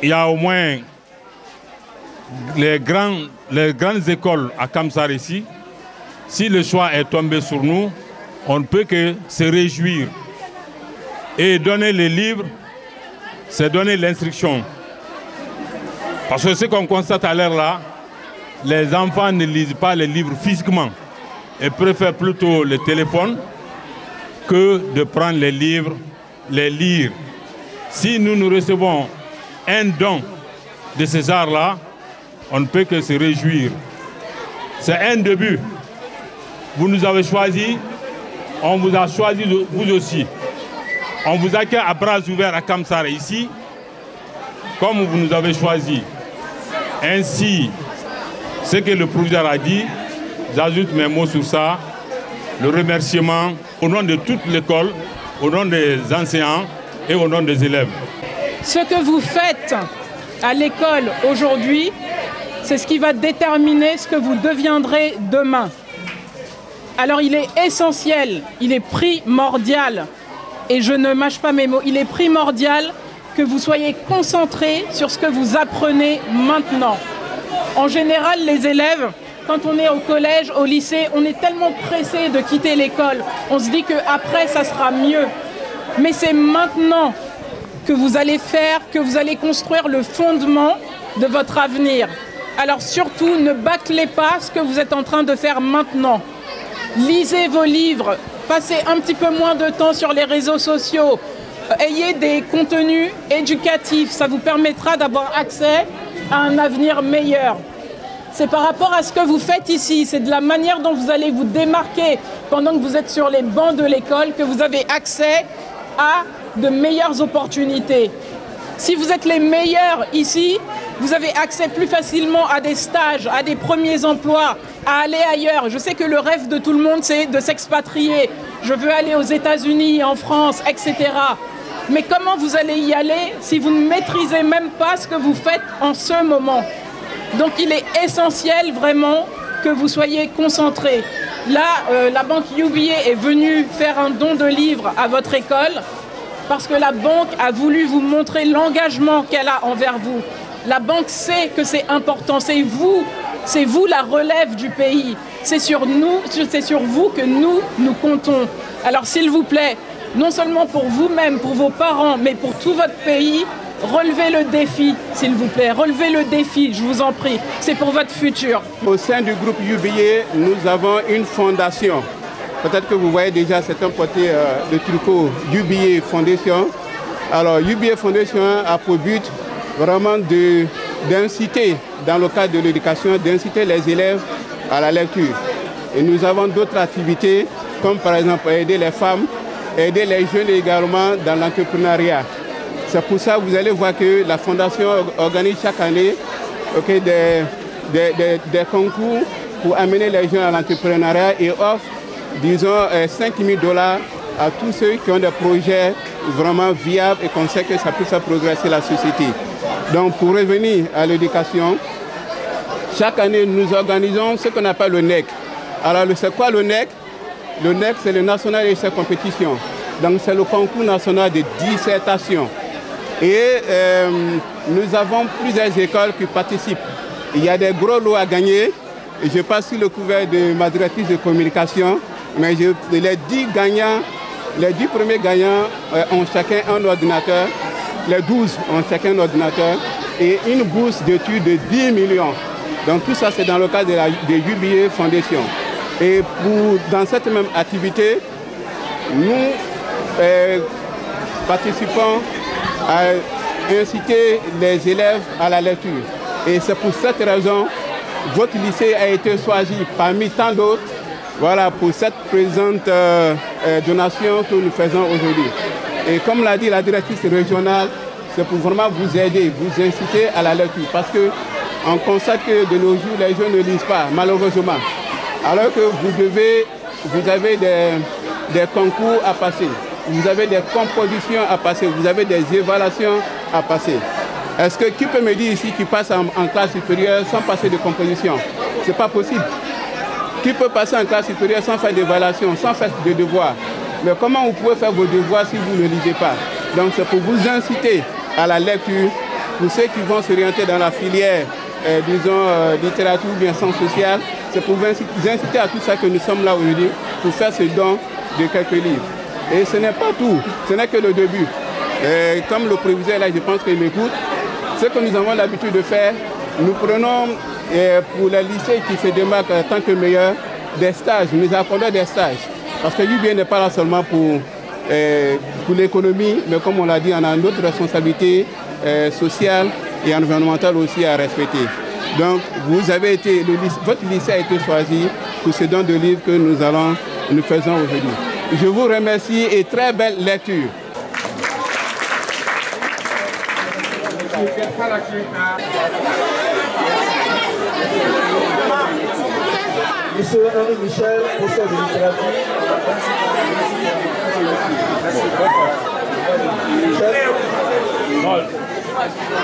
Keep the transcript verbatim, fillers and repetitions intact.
il y a au moins les, grands, les grandes écoles à Kamsar ici. Si le choix est tombé sur nous, on ne peut que se réjouir. Et donner les livres, c'est donner l'instruction. Parce que ce qu'on constate à l'heure là, les enfants ne lisent pas les livres physiquement et préfèrent plutôt le téléphone que de prendre les livres, les lire. Si nous nous recevons un don de ces arts-là, on ne peut que se réjouir. C'est un début. Vous nous avez choisis, on vous a choisi vous aussi. On vous accueille à bras ouverts à Kamsar ici, comme vous nous avez choisis. Ainsi, ce que le proviseur a dit, j'ajoute mes mots sur ça, le remerciement au nom de toute l'école, au nom des enseignants et au nom des élèves. Ce que vous faites à l'école aujourd'hui, c'est ce qui va déterminer ce que vous deviendrez demain. Alors il est essentiel, il est primordial, et je ne mâche pas mes mots, il est primordial que vous soyez concentrés sur ce que vous apprenez maintenant. En général, les élèves, quand on est au collège, au lycée, on est tellement pressé de quitter l'école. On se dit qu'après, ça sera mieux. Mais c'est maintenant que vous allez faire, que vous allez construire le fondement de votre avenir. Alors surtout, ne bâclez pas ce que vous êtes en train de faire maintenant. Lisez vos livres, passez un petit peu moins de temps sur les réseaux sociaux, ayez des contenus éducatifs, ça vous permettra d'avoir accès à un avenir meilleur. C'est par rapport à ce que vous faites ici, c'est de la manière dont vous allez vous démarquer pendant que vous êtes sur les bancs de l'école que vous avez accès à de meilleures opportunités. Si vous êtes les meilleurs ici, vous avez accès plus facilement à des stages, à des premiers emplois, à aller ailleurs. Je sais que le rêve de tout le monde, c'est de s'expatrier. Je veux aller aux États-Unis, en France, et cetera. Mais comment vous allez y aller si vous ne maîtrisez même pas ce que vous faites en ce moment? Donc il est essentiel vraiment que vous soyez concentrés. Là, euh, la banque U B A est venue faire un don de livres à votre école parce que la banque a voulu vous montrer l'engagement qu'elle a envers vous. La banque sait que c'est important, c'est vous, c'est vous la relève du pays. C'est sur nous, c'est sur vous que nous, nous comptons. Alors s'il vous plaît, non seulement pour vous-même, pour vos parents, mais pour tout votre pays, relevez le défi, s'il vous plaît. Relevez le défi, je vous en prie. C'est pour votre futur. Au sein du groupe U B A, nous avons une fondation. Peut-être que vous voyez déjà certains côtés euh, de tricot U B A Foundation. Alors, U B A Foundation a pour but vraiment d'inciter, dans le cadre de l'éducation, d'inciter les élèves à la lecture. Et nous avons d'autres activités, comme par exemple aider les femmes, aider les jeunes également dans l'entrepreneuriat. C'est pour ça que vous allez voir que la Fondation organise chaque année okay, des, des, des, des concours pour amener les jeunes à l'entrepreneuriat et offre, disons, cinq mille dollars à tous ceux qui ont des projets vraiment viables et qu'on sait que ça puisse progresser la société. Donc pour revenir à l'éducation, chaque année nous organisons ce qu'on appelle le N E C. Alors c'est quoi le N E C? Le N E C c'est le National Essay Competition. Donc c'est le concours national de dissertation. Et euh, nous avons plusieurs écoles qui participent. Il y a des gros lots à gagner. Je passe sur le couvert de ma directrice de communication, mais je, les dix gagnants, les dix premiers gagnants euh, ont chacun un ordinateur, les douze ont chacun un ordinateur et une bourse d'études de dix millions. Donc tout ça c'est dans le cadre de la de U B A Foundation. Et pour, dans cette même activité, nous euh, participons à inciter les élèves à la lecture. Et c'est pour cette raison que votre lycée a été choisi parmi tant d'autres, voilà, pour cette présente euh, euh, donation que nous faisons aujourd'hui. Et comme l'a dit la directrice régionale, c'est pour vraiment vous aider, vous inciter à la lecture. Parce qu'on constate que de nos jours, les jeunes ne lisent pas, malheureusement. Alors que vous devez, vous avez des, des concours à passer. Vous avez des compositions à passer, vous avez des évaluations à passer. Est-ce que qui peut me dire ici qui passe en, en classe supérieure sans passer de composition? Ce n'est pas possible. Qui peut passer en classe supérieure sans faire d'évaluation, sans faire de devoirs? Mais comment vous pouvez faire vos devoirs si vous ne lisez pas? Donc c'est pour vous inciter à la lecture Pour ceux qui vont s'orienter dans la filière, euh, disons, euh, littérature ou bien sciences sociales, c'est pour vous inciter à tout ça que nous sommes là aujourd'hui, pour faire ce don de quelques livres. Et ce n'est pas tout, ce n'est que le début. Et comme le proviseur là, je pense qu'il m'écoute, ce que nous avons l'habitude de faire, nous prenons euh, pour les lycées qui se démarquent en tant que meilleurs, des stages, nous accordons des stages. Parce que l'U B A n'est pas là seulement pour, euh, pour l'économie, mais comme on l'a dit, on a une autre responsabilité euh, sociale et environnementale aussi à respecter. Donc, vous avez été, le lycée, votre lycée a été choisi pour ce don de livres que nous allons, nous faisons aujourd'hui. Je vous remercie et très belle lecture. Monsieur Henri Michel, professeur de littérature. Michel.